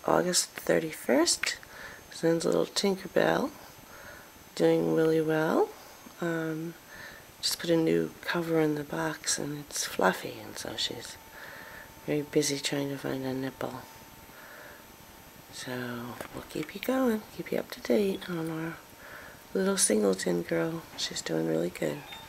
August 31st. Zen's little Tinkerbell, doing really well. Just put a new cover in the box and it's fluffy, and so she's very busy trying to find a nipple. So we'll keep you going, keep you up to date on our little singleton girl. She's doing really good.